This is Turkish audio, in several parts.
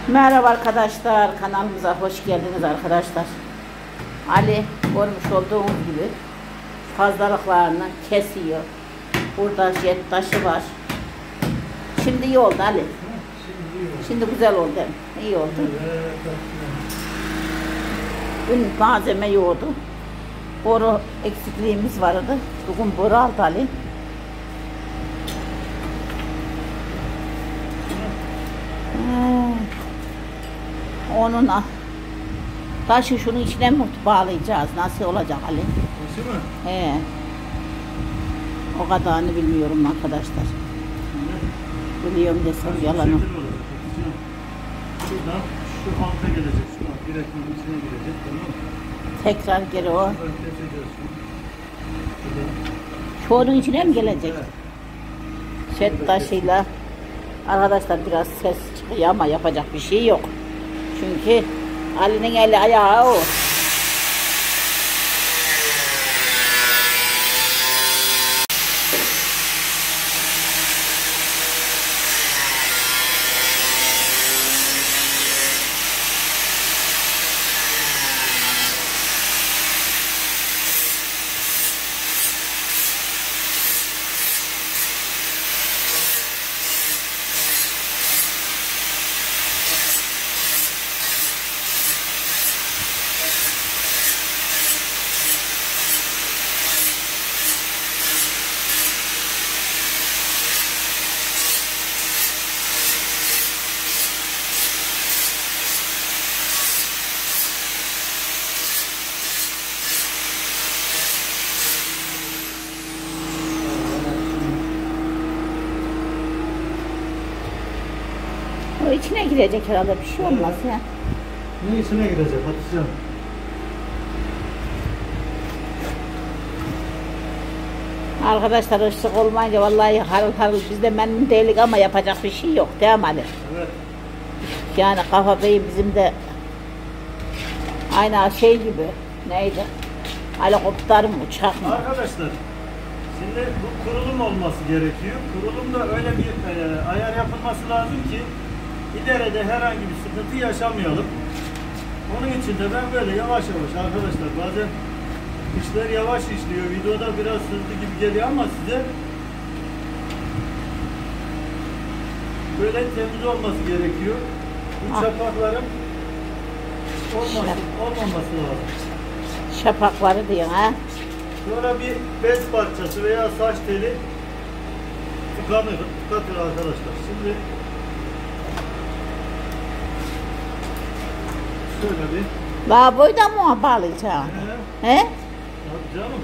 Merhaba arkadaşlar, kanalımıza hoş geldiniz arkadaşlar. Ali görmüş olduğunuz gibi fazlalıklarını kesiyor. Burada jet taşı var. Şimdi iyi oldu Ali. Şimdi güzel oldu. İyi oldu. Dün malzeme yoğdu. Boru eksikliğimiz vardı. Bugün boru aldı Ali. Onunla taşı şunun içine mi bağlayacağız? Nasıl olacak Ali? Nasıl mı? He. O kadarını bilmiyorum arkadaşlar. Biliyorum desem yalanım. Şuradan şu alta gelecek. Şu direktmen içine girecek. Tamam mı? Tekrar geri o. Keseceğiz Şu onun içine mi gelecek? Evet. Jet taşıyla. Arkadaşlar biraz ses çıkıyor ama yapacak bir şey yok. Çünkü Ali'nin eli ayağı o. O içine girecek herhalde, bir şey olmaz ya. Ne içine girecek Hatice? Arkadaşlar ışık olmayınca vallahi harıl harıl biz de memnun değilik ama yapacak bir şey yok değil mi Ali? Evet. Yani Kafa Bey bizim de aynı şey gibi, neydi? Helikopter mi, uçak mı? Arkadaşlar, şimdi bu kurulum olması gerekiyor. Kurulumda öyle bir ayar yapılması lazım ki ileride herhangi bir sıkıntı yaşamayalım. Onun için de ben böyle yavaş yavaş arkadaşlar, bazen işler yavaş işliyor. Videoda biraz hızlı gibi geliyor ama size böyle temiz olması gerekiyor. Bu çapakların olmaması lazım. Şapakları diyorsun ha? Sonra bir bez parçası veya saç teli tıkatır arkadaşlar. Şimdi şöyle bir Lavaboyu da mı bağlayacağım? He? Tabii canım.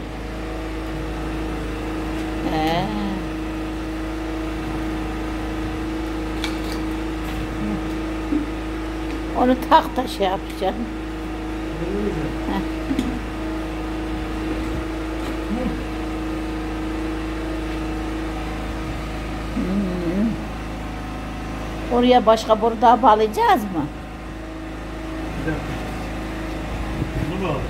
He. Onu tak da şey yapacağım. Heh. Oraya başka boru daha bağlayacağız mı? Bir dakika. Bunu bağlı.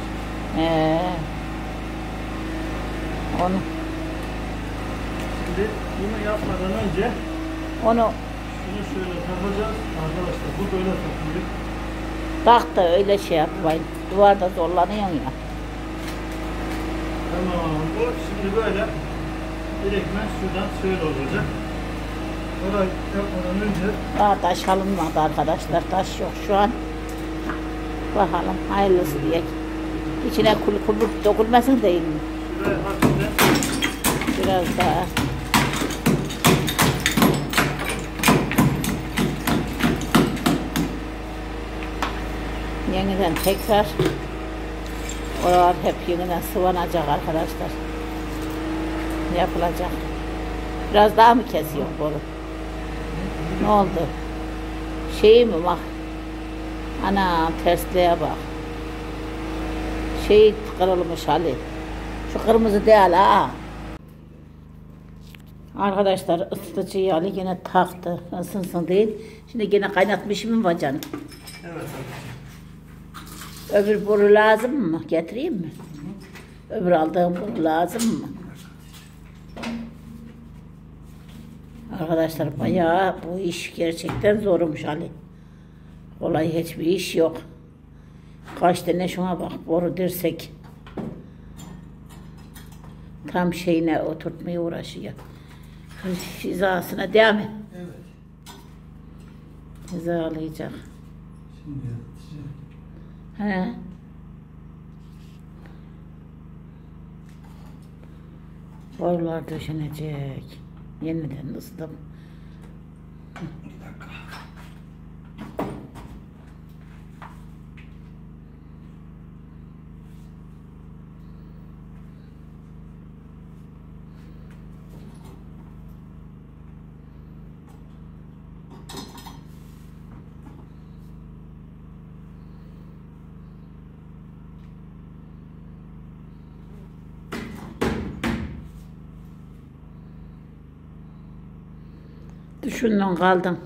Onu. Şimdi bunu yapmadan önce Onu şunu şöyle takacağız. Arkadaşlar bu böyle takılıyor. tak da öyle şey yapmayın. Duvarda zorlanıyorsun ya. Tamam. Bu şimdi böyle direktmen şuradan şöyle olacak. Orayı yapmadan önce Daha taş alınmadı arkadaşlar. Taş yok şu an. Bakalım hayırlısı diye. İçine kulüp dokunmasın değil mi? şuraya hafiften Biraz daha. Yeniden tekrar oralar hep yeniden sıvanacak arkadaşlar. Yapılacak. Biraz daha mı kesiyor boru? Ne oldu? Şeyi mi bak? Ana tersliğe bak. Şey kırılmış Ali. Şu kırmızı değil ha. Arkadaşlar ısıtıcıyı Ali yine taktı. Isınsın değil. Şimdi yine kaynatmışım var canım. evet. Öbür boru lazım mı? Getireyim mi? Öbür aldığım boru lazım mı? Arkadaşlar bayağı bu iş gerçekten zormuş Ali. Kolay hiçbir iş yok. Kaç tane şuna bak, boru dirsek. Tam şeyine oturtmaya uğraşıyor. Hizasına değil mi? Evet. Hizalayacak. Şimdi yatacağım. He. Borular döşenecek. Yeniden ısıdım. Bir dakika. Düşündün kaldın.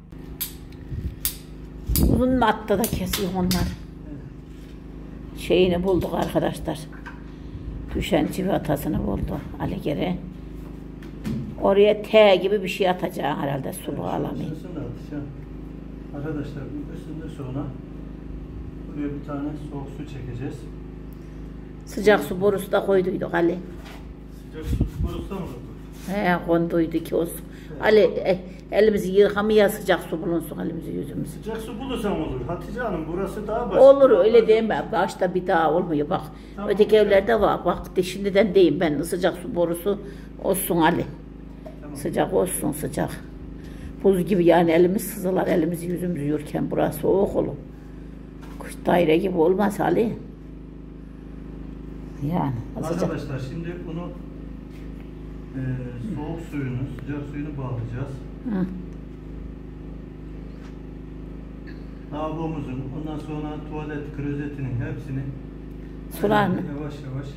Uzun matta da kesiyor onlar. Şeyini bulduk arkadaşlar. Düşen civatasını buldu Ali Geri. Oraya T gibi bir şey atacağım herhalde, sulu alamayayım. Isısını atacağım. Arkadaşlar bu ısındı sonra buraya bir tane soğuk su çekeceğiz. Sıcak su borusu da koyduyduk Ali. Sıcak su borusu mu? He, konduydu ki olsun. Ali elimizi yıkamaya sıcak su bulunsun, elimizi yüzümüzü. Sıcak su bulursam olur. Hatice Hanım burası daha basit. Olur öyle diyeyim ben. Başta bir daha olmuyor bak. Tamam. Öteki evlerde var. Bak şimdiden diyeyim ben, sıcak su borusu olsun Ali. Tamam. Sıcak olsun, sıcak. Buz gibi yani, elimiz sızılar, elimizi yüzümüzü yürürken burası soğuk olur. Kuş daire gibi olmaz Ali. Yani sıcak. Arkadaşlar şimdi bunu soğuk suyunu, sıcak suyunu bağlayacağız. Hı. Lavabomuzun, ondan sonra tuvalet klozetinin hepsini Sularını. yavaş yavaş.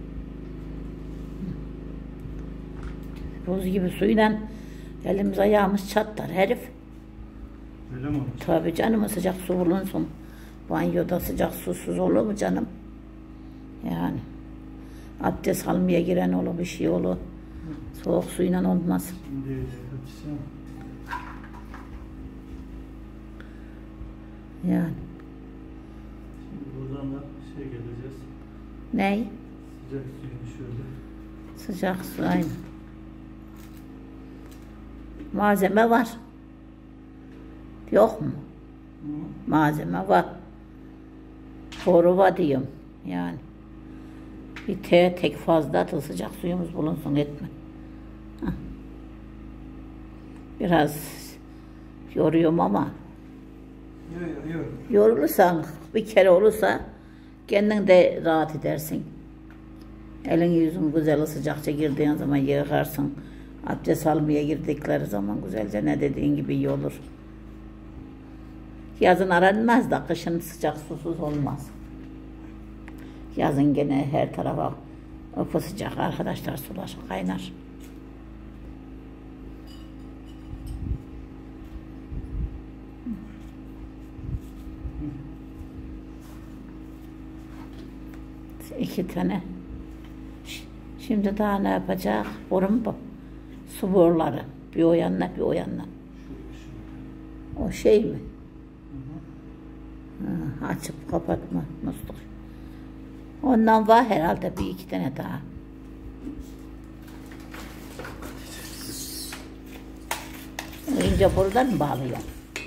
Buz gibi suyla elimiz ayağımız çatlar herif. Öyle mi olur? Tabii canım, sıcak su bulunsun. Banyoda sıcak susuz olur mu canım? Yani abdest almaya giren olur, bir şey olur. Soğuk suyla olmaz. Şimdi Hatice. Yani. Şimdi buradan da şey geleceğiz. Ney? Sıcak suyunu şöyle. Sıcak su aynı. Malzeme var. Yok mu? Hı. Malzeme var. Boru var diyorum. Yani. Bir tek fazla da sıcak suyumuz bulunsun, etme. Hah. Biraz yoruyorum ama Yok. yorulursan, bir kere olursa kendin de rahat edersin. Elin yüzün güzel sıcakça girdiğin zaman yıkarsın. Abdest almaya girdikleri zaman güzelce ne dediğin gibi iyi olur. Yazın aranmaz da kışın sıcak susuz olmaz. Yazın gene her tarafa sıcak arkadaşlar, sular kaynar. İki tane. Şimdi daha ne yapacak? Borum bu. Su boruları. Bir o yanına, bir o yanına. O şey mi? Ha, açıp kapatma musluk. Ondan var herhalde bir iki tane daha. İnce borudan mı bağlıyor?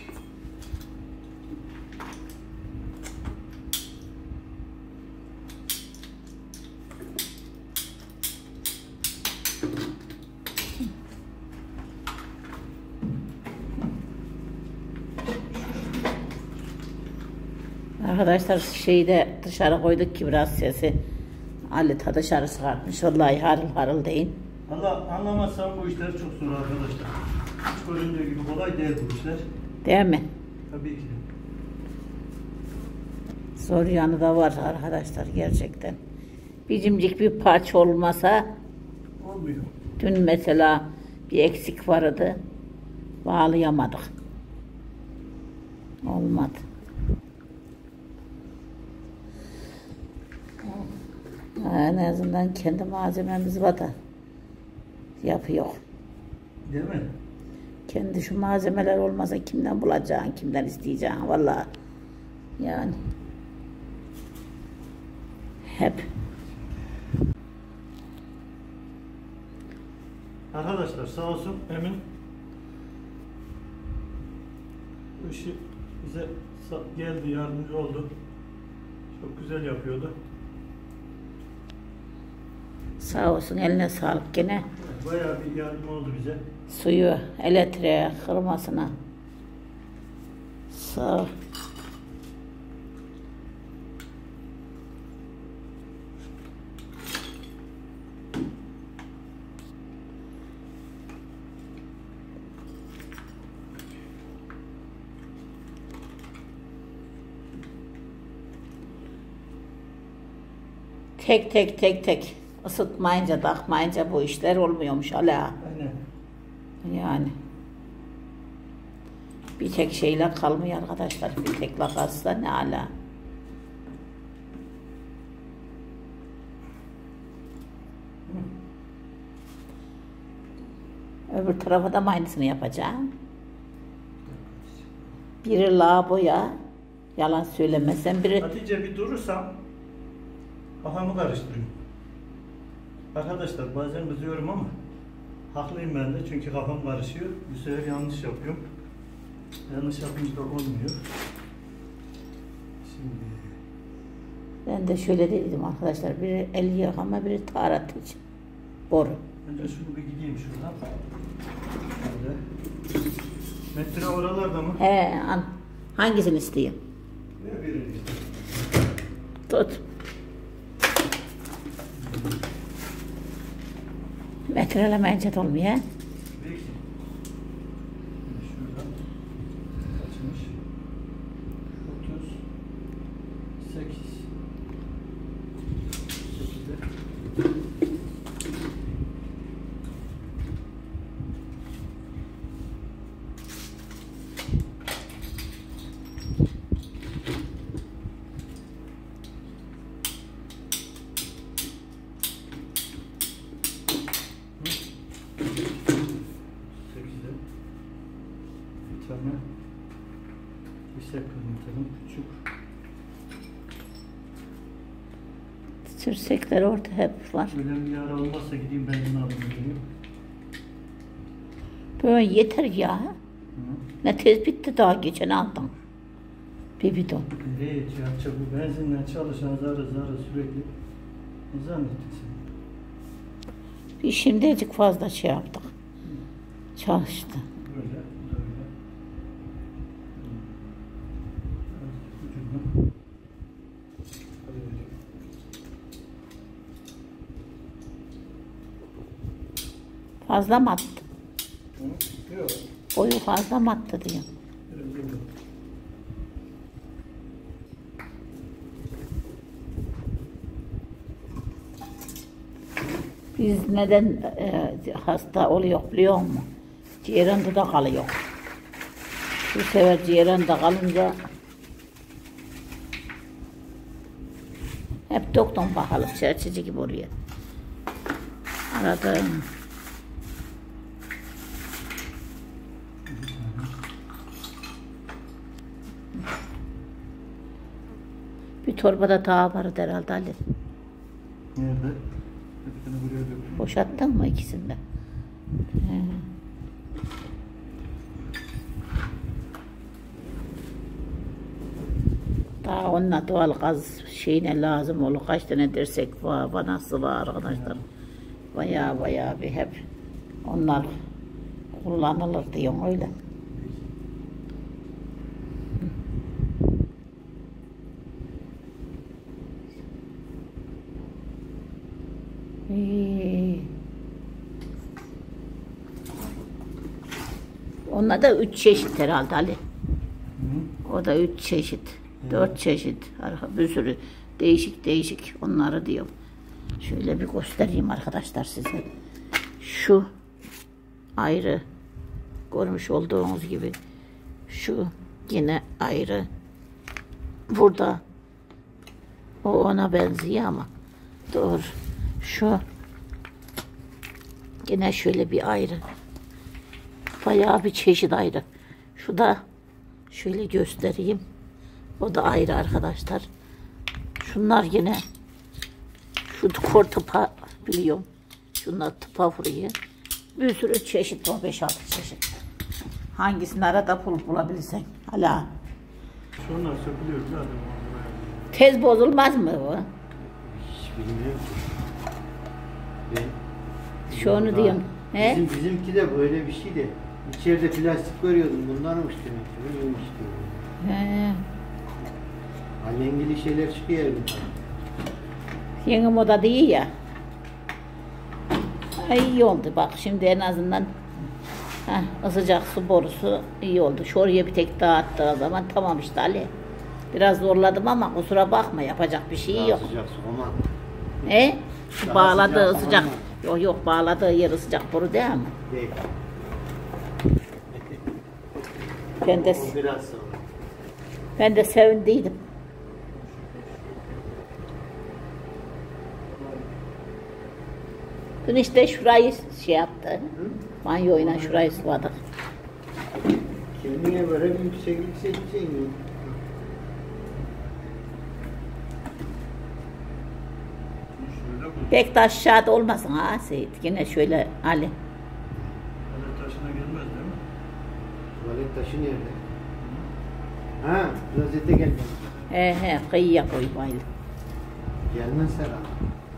Arkadaşlar şeyi de dışarı koyduk ki biraz sesi Ali ta dışarı çıkartmış. Vallahi harıl harıl deyin. Valla anlamazsam bu işler çok zor arkadaşlar. Hiç göründüğü gibi kolay değil bu işler. Değil mi? Tabii ki. Zor yanı da var arkadaşlar gerçekten. Bizimcik bir parça olmasa, Olmuyor. dün mesela bir eksik vardı. Bağlayamadık. Olmadı. En azından kendi malzememiz var da yapıyor. Değil mi? Kendi şu malzemeler olmasa kimden bulacaksın, kimden isteyeceksin vallahi. Yani hep. Arkadaşlar sağ olsun Emin bu işi bize geldi, yardımcı oldu. Çok güzel yapıyordu. Sağ olsun, eline sağlık gene. Bayağı bir yardım oldu bize. Suyu, elektriğe, kırmasına. Sağ ol. Tek ısıtmayınca, takmayınca bu işler olmuyormuş hala. Aynen. Yani bir tek şeyle kalmıyor arkadaşlar. Bir tek lakasla ne hala. Öbür tarafa da aynısını yapacağım. Biri lavaboya, yalan söylemesen biri... Hatice bir durursam kafamı karıştırıyorum. Arkadaşlar bazen kızıyorum ama haklıyım ben de çünkü kafam karışıyor. Bu sefer yanlış yapıyorum. Yanlış yapınca da olmuyor. Şimdi... Ben de şöyle dedim arkadaşlar, biri el yıkama, biri taharat için. Boru. Önce şunu bir gideyim şuradan. Şöyle. Metre oralarda mı? He, hangisini isteyeyim? Ve birini. Tut. Metrelemeyince de olmuyor. Peki. Şuradan kaçmış? 38. 8'e. Bir tane dirsek kırmatalım küçük. Sürsekler orada hep var. Böyle bir yara olmazsa gideyim benzin alayım geleyim. Böyle yeter ya. Ne tez bitti daha geçen aldım. Bir bidon. Nereye yetiyor? Bu benzinle çalışan zarı sürekli. Ne zannettin sen? Bir şimdicik fazla şey yaptık. Çalıştı. Böyle, böyle. Fazla mı attı? Yok. Boyu fazla mı attı diyor. Biz neden hasta oluyor biliyor musun? Ciğerinde de kalıyor. Bu sefer ciğerinde kalınca hep doktor bakalım çerçeci gibi oraya. Aradım. Bir torbada daha vardı herhalde Ali. Nerede? Hepsini buraya döküyorum. Boşalttın mı ikisini de? Daha onunla doğal gaz şeyine lazım olur. Kaç tane dirsek var, vanası var arkadaşlar. Bayağı bir hep onlar kullanılır diyorum öyle. Onlar da 3 çeşit herhalde Ali. O da 3 çeşit, 4 çeşit, bir sürü değişik onları diyorum. Şöyle bir göstereyim arkadaşlar size. Şu ayrı, görmüş olduğunuz gibi. Şu yine ayrı. Burada o ona benziyor ama doğru. Şu yine şöyle bir ayrı. bayağı bir çeşit ayrı. Şu da şöyle göstereyim. O da ayrı arkadaşlar. Şunlar yine şu kor tıpa biliyorum. Şunlar tıpa vuruyor. Bir sürü çeşit var, 5-6 çeşit. Hangisini arada bulabilirsen. Hala. Şunlar sökülüyor zaten. Tez bozulmaz mı bu? Hiç bilmiyorum ki. Şu onu diyorum. He? Bizimki de böyle bir şey de. İçeride plastik görüyordum. Bunlarmış demek ki. Böylemiş diyor. He. Alengili şeyler çıkıyor elimden. Yeni moda değil ya. Ay, iyi oldu bak şimdi en azından sıcak su borusu iyi oldu. Şu oraya bir tek dağıttığı zaman tamam işte Ali. Biraz zorladım ama kusura bakma, yapacak bir şey Daha yok. sıcak su ama. Şu Daha bağladığı sıcak sıcak. ama. Yok bağladığı yeri sıcak boru değil mi? Değil. Ben de, O biraz sonra. ben de sevindiydim. Dün işte şurayı şey yaptı. Banyoyla şurayı sıvadık. Kendine göre bir yükseklik seçeceksin. Şöyle koy. Pek de aşağıda olmasın ha Seyit. Yine şöyle Ali. Alet taşına gelmez değil mi? Tuvalet taşı nerede? Ha, klozete gelmez. He kıyıya koy bayıl. Gelmez herhalde.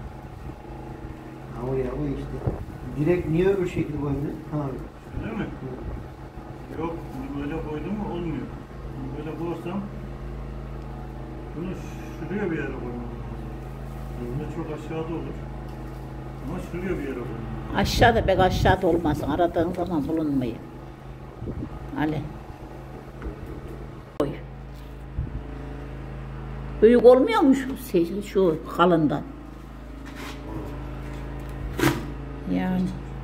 Ha oraya o işte. Direkt niye öbür şekilde koydun? Ha. Öyle mi? Yok, bunu böyle koydum mu olmuyor. Bunu böyle koysam bunu şuraya bir yere koymam lazım. Burada çok aşağıda olur. Ama şuraya bir yere koymam. Aşağıda pek aşağıda olmasın. Aradığın zaman bulunmayı. Ali. Koy. Büyük olmuyor mu şu kalından? Yani.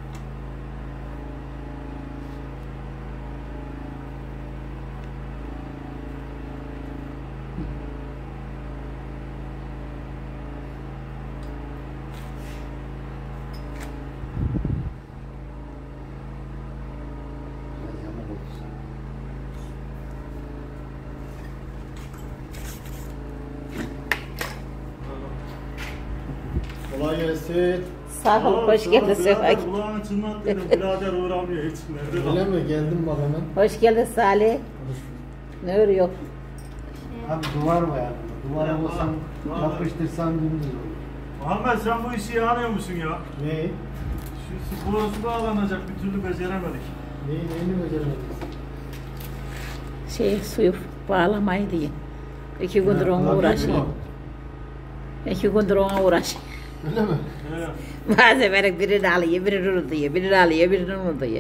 Biraz yamuk olursa. Kolay gelsin. Sağ ol, hoş geldin Sefa. Birader kulağını çınlattıydım. Birader uğramıyor hiç. Nerede Öyle lan? mi? Geldim bak hemen. Hoş geldin Salih. Ne örüyor? Abi duvar var ya. Duvara Ya, olsam, var. yapıştırsam dümdüz olur. Muhammed sen bu işi anlıyor musun ya? Ne? Şu borusu bağlanacak bir türlü beceremedik. Neyini beceremediniz? Suyu bağlamayı diye. 2 gündür ona uğraşayım. 2 gündür ona uğraşayım. Öyle mi? He. Bazen birini alıyor, birini unutuyor, birini alıyor, birini unutuyor.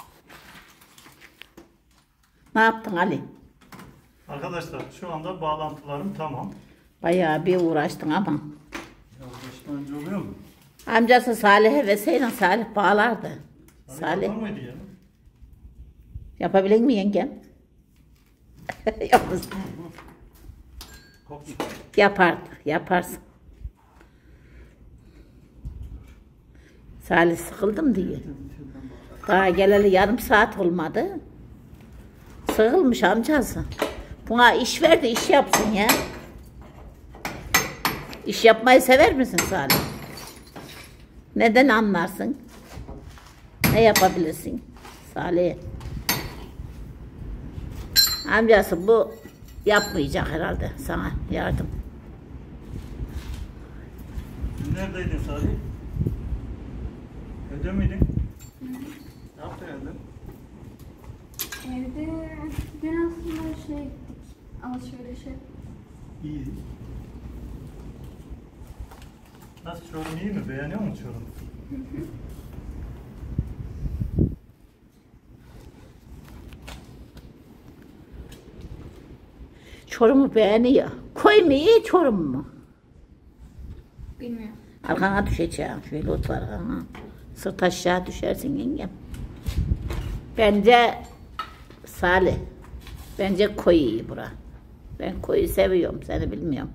Ne yaptın Ali? Arkadaşlar şu anda bağlantılarım tamam. Bayağı bir uğraştın ama. Yavaşlayınca oluyor mu? Amcası Salih'e verseydin Salih bağlardı. Salih. Yapar mıydı ya? Yapabilir mi yengem? Yapmaz. Yapardı, yaparsın. Salih sıkıldım diye. Daha geleli yarım saat olmadı. Sıkılmış amcası. Buna iş ver de iş yapsın ya. İş yapmayı sever misin Salih? Neden anlarsın? Ne yapabilirsin Salih? Amcası bu yapmayacak herhalde sana yardım. Neredeydin Salih? Evde miydin? Ne yaptın evde? Evde dün aslında gittik alışverişe. İyi. Nasıl Çorum iyi mi? Beğeniyor musun Çorum? Çorum'u beğeniyor. Koy mu iyi Çorum mu? Bilmiyorum. Arkana düşeceğim. Şöyle otur arkana. Sırt aşağı düşersin yengem. Bence Salih. Bence koyu iyi bura. Ben koyu seviyorum. Seni bilmiyorum.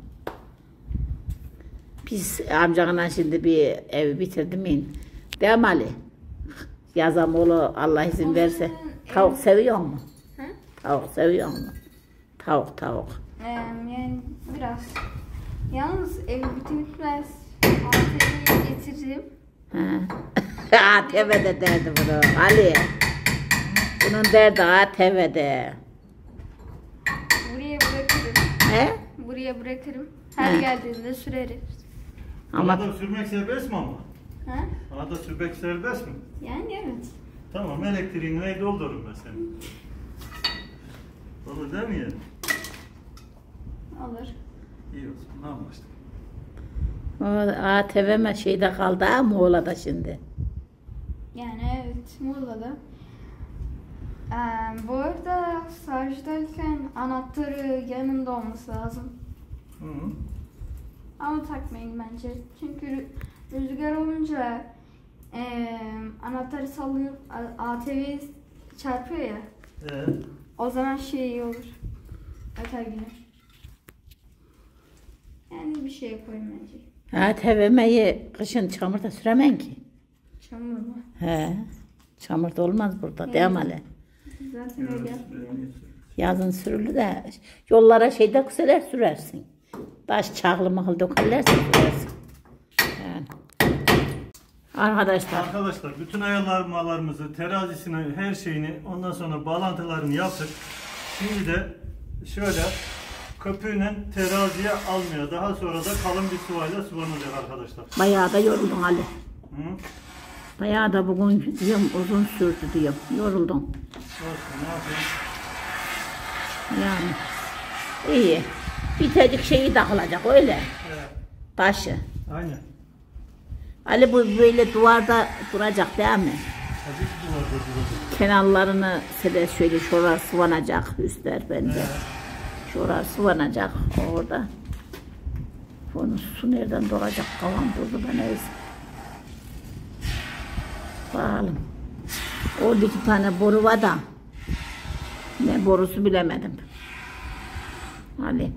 Biz amcanla şimdi bir evi bitirdim. Değil mi Ali? Yazamoğlu Allah izin verse. Tavuk seviyor mu? Hı? Tavuk seviyor mu? Tavuk. Yani biraz. Yalnız evi bitirmez. ATV'yi getiririm. ATV'de derdi bunu Ali. Bunun derdi ATV'de. Buraya bırakırım. He? Buraya bırakırım. Her geldiğinde sürerim. Ama Arada sürmek serbest mi ama? Ha? Arada sürmek serbest mi? Yani evet. Tamam, elektriğini evde doldururum ben senin. Olur değil mi yani? Olur. İyi olsun, ne anlaştık? o ATV'me şeyde kaldı ha Muğla'da şimdi. Yani evet, Muğla'da. Bu arada şarjdayken anahtarı yanında olması lazım. Hı -hı. Ama takmayın bence. Çünkü rüzgar olunca anahtarı sallayıp ATV çarpıyor ya. O zaman şey olur. Öter gider. Yani bir şey koyun bence. ATV'meyi kışın çamurda süremen ki. Çamur mu? He. Çamurda olmaz burada değil mi Ali? Zaten öyle yapmıyor. Yazın sürülü de yollara şeyde kuseler sürersin. Taş çağlı mıhıl dökerlerse sürersin. Yani. Arkadaşlar Bütün ayarlamalarımızı, terazisini, her şeyini, ondan sonra bağlantılarını yaptık. Şimdi de şöyle köpüğüyle teraziye almıyor. Daha sonra da kalın bir sıvayla sıvanacak arkadaşlar. bayağı da yoruldun Ali. Hı? Bayağı da bugün diyorum uzun sürdü diyorum. Yoruldum. Olsun, ne yapayım? Yani iyi. Bitecik şeyi takılacak öyle. Evet. Taşı. Aynen. Ali bu böyle duvarda duracak değil mi? Tabii ki duvarda duracak. Kenarlarını şöyle şuralar sıvanacak üstler bence. Şuralar sıvanacak orada. Bunun su nereden doğacak? Kavan durdu da neyse. Bakalım. Orada 2 tane boru var da. Ne borusu bilemedim. Ali.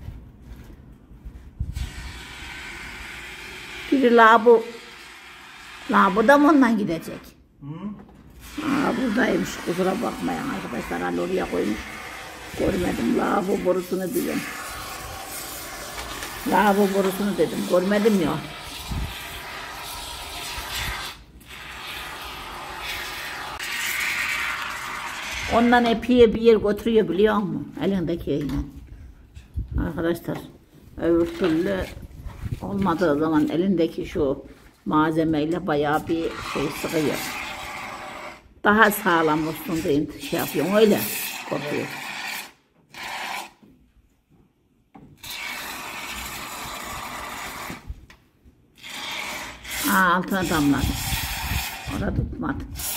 Biri labu da mı ondan gidecek? Hı? Buradaymış, kusura bakmayın arkadaşlar. Ali oraya koymuş. Görmedim lavabo borusunu diyorum. Lavabo borusunu dedim. Görmedim ya. Ondan epey bir yer götürüyor biliyor musun? Elindeki yine. Arkadaşlar öbür türlü olmadığı zaman elindeki şu malzemeyle bayağı bir şey sıkıyor. Daha sağlam olsun diye şey yapıyorum öyle kopuyor. Altına damladı. Orada tutmadı.